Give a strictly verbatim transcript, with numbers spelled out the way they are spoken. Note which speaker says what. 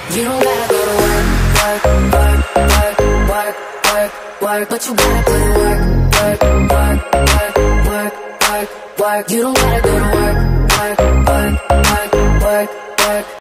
Speaker 1: You don't gotta go to work, work, work, work, work, work, work, but you gotta put in work, work, work, work, work, work, work. You don't gotta go to work, work, work, work, work, work.